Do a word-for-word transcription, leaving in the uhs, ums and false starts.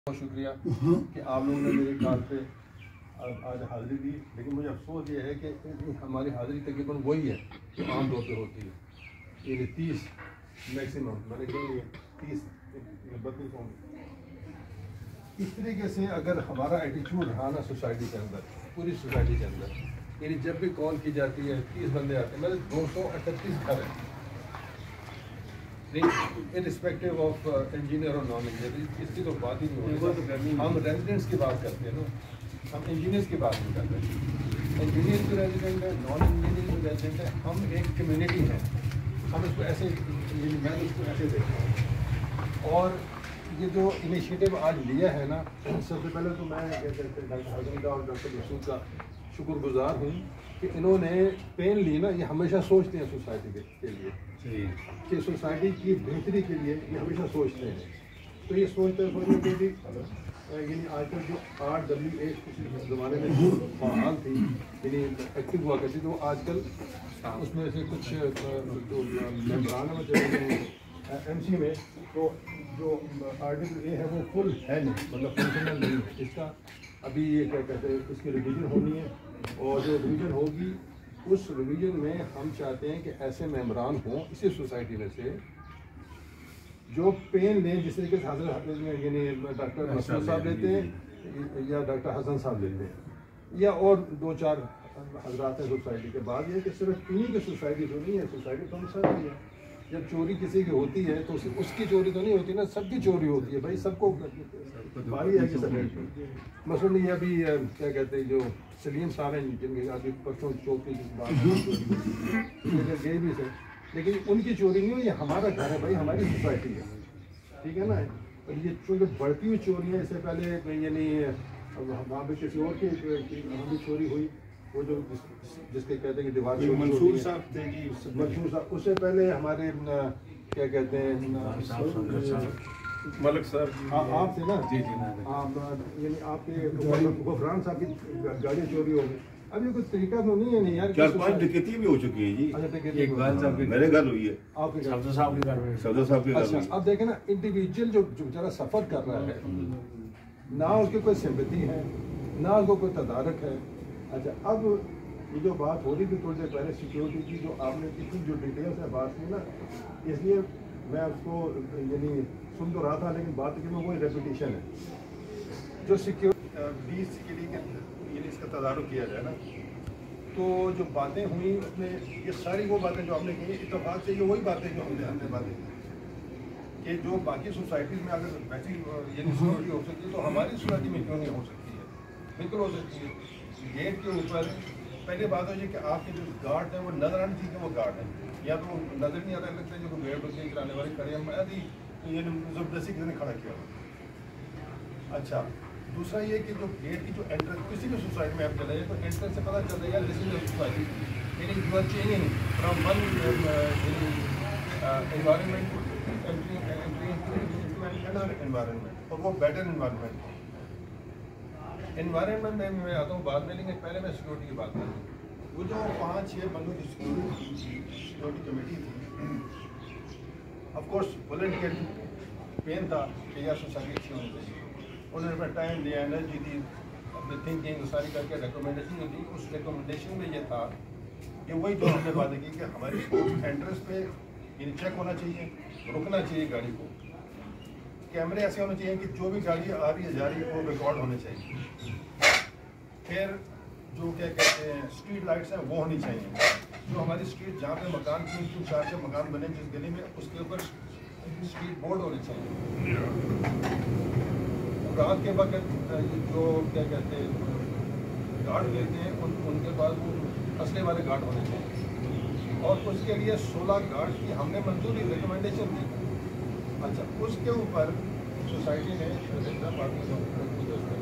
بہت شکریہ کہ آپ لوگوں نے میرے کال پہ آج حاضری دی، لیکن مجھے افسوس یہ ہے کہ ہماری حاضری تقریباً وہی ہے جو عام طور پہ ہوتی ہے، یعنی تیس میکسیمم، میں نے کہا یہ تیس بتیس ہوں گے۔ اس طریقے سے اگر ہمارا ایٹیچیوڈ رہا نا سوسائٹی کے اندر، پوری سوسائٹی کے اندر، یعنی جب بھی کال کی جاتی ہے تیس بندے آتے ہیں، میرے دو سو اٹھتیس گھر ہیں، irrespective آف انجینئر اور نان انجینئر، اس کی تو بات ہی نہیں ہوتی۔ ہم ریزیڈنٹس کی بات کرتے ہیں نا، ہم انجینئرس کی بات نہیں کرتے۔ انجینئر جو ریزیڈنٹ ہے، نان انجینئر جو ریزیڈنٹ ہے، ہم ایک کمیونٹی ہیں، ہم اس کو ایسے، میں اس کو ایسے دیکھتا ہوں۔ اور یہ جو انیشیٹو آج لیا ہے نا، سب سے پہلے تو میں ڈاکٹر حسن کا اور ڈاکٹر مسعود کا شکر گزار ہوں کہ انہوں نے پین لی نا۔ یہ ہمیشہ سوچتے ہیں سوسائٹی کے لیے کہ سوسائٹی کی بہتری کے لیے یہ ہمیشہ سوچتے ہیں، تو یہ سوچتے سوچتے کہ بھی یعنی آج کل جو آر ڈبلیو ایچ کسی زمانے میں فعال تھی، یعنی ایکٹیو ہوا کرتی، تو آج کل اس میں سے کچھ جو ممبران میں چلے گئے ایم سی میں، تو جو آر ڈبلیو اے ہے وہ فل ہے نہیں، مطلب فنکشنل نہیں ہے۔ اس کا ابھی یہ کیا کہتے ہیں، اس کی ریویژن ہونی ہے، اور جو ریویژن ہوگی اس ریویژن میں ہم چاہتے ہیں کہ ایسے ممبران ہوں اسی سوسائٹی میں سے جو پین لیں، جس طریقے سے حضرت یعنی ڈاکٹر مسعود صاحب لیتے ہیں یا ڈاکٹر حسن صاحب لیتے ہیں، یا اور دو چار حضرات ہیں سوسائٹی کے۔ بعد یہ کہ صرف انہیں کی سوسائٹی تو نہیں ہے، سوسائٹی تو ہم سب کی ہے۔ جب چوری کسی کی ہوتی ہے تو اس کی چوری تو نہیں ہوتی نا، سب کی چوری ہوتی ہے بھائی، سب کو باری ہے کہ سب۔ مثلاً یہ ابھی کیا کہتے ہیں جو سلیم صاحب ہیں، جن کے ابھی پرسوں چوک کی بات گئے بھی تھے، لیکن ان کی چوری نہیں ہوئی، یہ ہمارا گھر ہے بھائی، ہماری سوسائٹی ہے، ٹھیک ہے نا۔ اور یہ چونکہ بڑھتی ہوئی چوری ہے، اس سے پہلے یعنی وہاں پہ کسی اور کی وہاں بھی چوری ہوئی، وہ جو جس کے کہتے ہیں کہ دیوار منصور صاحب تھے جی، منصور صاحب، اس سے پہلے ہمارے کیا کہتے ہیں ملک صاحب آپ تھے نا، جی جی، آپ یعنی آپ کے غفران صاحب کی گاڑی چوری ہو گئی۔ اب یہ کوئی طریقہ تو نہیں ہے نہیں یار، چار پانچ ڈکیتیں بھی ہو چکی ہیں جی، میرے گھر ہوئی ہے، آپ کے صفدر صاحب کے گھر ہوئی ہے۔ اچھا، اب دیکھیں نا، انڈیویجول جو بیچارہ سفر کر رہا ہے، نہ اس کی کوئی سمپتی ہے، نہ اس کو کوئی تدارک ہے۔ اچھا، اب یہ جو بات ہو رہی تھی تھوڑی دیر پہلے سیکیورٹی کی، جو آپ نے کتنی جو ڈیٹیل سے بات کی نا، اس لیے میں اس کو یعنی سن تو رہا تھا، لیکن بات کی میں وہی ریپیٹیشن ہے جو سیکیورٹی بی سیکیورٹی کے یعنی اس کا تدارک کیا جائے نا۔ تو جو باتیں ہوئیں اس میں یہ ساری وہ باتیں جو ہم نے کی، اتفاق سے یہ وہی باتیں جو ہم نے ہم نے باتیں کی کہ جو باقی سوسائٹیز میں اگر ویسی یعنی سیکیورٹی ہو سکتی ہے تو ہماری سوسائٹی میں کیوں نہیں ہو سکتی ہے؟ بالکل ہو سکتی ہے۔ گیٹ کے اوپر پہلے بات ہو یہ کہ آپ کے جو گارڈ ہیں وہ نظر آنے چاہیے کہ وہ گارڈ ہیں، یا تو نظر نہیں آتا، لگتا ہے جو گیٹ بچے کرانے والے کھڑے ہیں، میں یہ زبردستی کسی نے کھڑا کیا ہوا۔ اچھا، دوسرا یہ کہ جو گیٹ کی جو انٹرنس کسی بھی سوسائٹی میں آپ چلے جائیں تو انٹرنس سے پتہ چلتا ہے یار دس از سوسائٹی، یعنی you are changing from one environment environment, اور وہ بیٹر انوائرمنٹ انوائرمنٹ میں میں آتا ہوں بعد میں، لیکن پہلے میں سیکورٹی کی بات کروں۔ وہ جو پانچ چھ بندوں کی سیکورٹی سیکورٹی کمیٹی تھی، آف کورس والنٹیئر پین تھا کہ یار سوسائٹی اچھی ہونی چاہیے، انہوں نے اپنا ٹائم دیا، انرجی دی، اپنی تھنکنگ ساری کر کے ریکمنڈیشن دی۔ اس ریکمنڈیشن میں یہ تھا کہ وہی جو ہم نے باتیں کی کہ ہماری انٹرنس پہ یعنی چیک ہونا چاہیے، رکنا چاہیے گاڑی کو، کیمرے ایسے ہونے چاہیے کہ جو بھی گاڑی آ رہی ہے جا رہی ہے وہ ریکارڈ ہونے چاہیے۔ پھر جو کیا کہتے ہیں اسٹریٹ لائٹس ہیں وہ ہونی چاہیے، جو ہماری اسٹریٹ جہاں پہ مکان تین تین چار چار مکان بنے جس گلی میں، اس کے اوپر اسٹریٹ بورڈ ہونے چاہیے۔ رات کے وقت جو کیا کہتے ہیں گارڈ لیتے ہیں ان ان کے پاس وہ اسلحے والے گارڈ ہونے چاہیے، اور اس کے لیے سولہ گارڈ کی ہم نے منظوری ریکمنڈیشن دی۔ اچھا، اس کے اوپر سوسائٹی نے